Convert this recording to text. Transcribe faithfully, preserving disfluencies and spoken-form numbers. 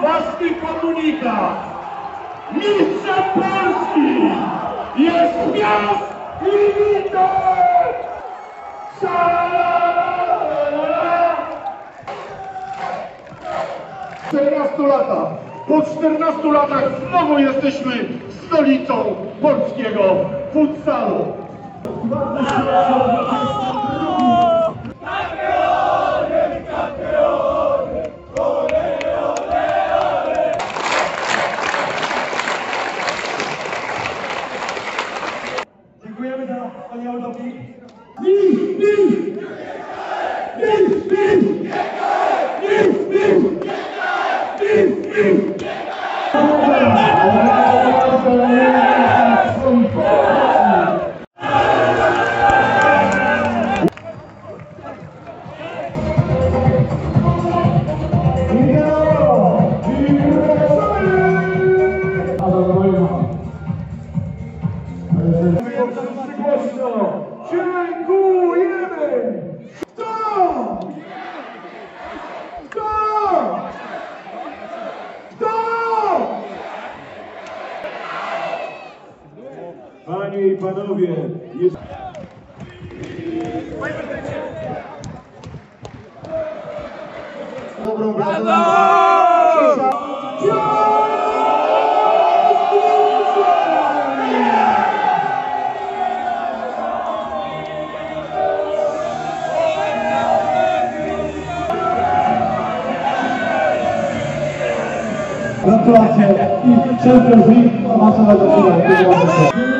ważny komunikat. Mistrzem Polski jest Piast Gliwice! czternastu latach. Po czternastu latach znowu jesteśmy stolicą polskiego futsalu. Dziękujemy za wspaniały doping. Dziękujemy! Kto? Kto? Kto? Panie i panowie, jest... Dobrą Gratulacje i Champions League, masowego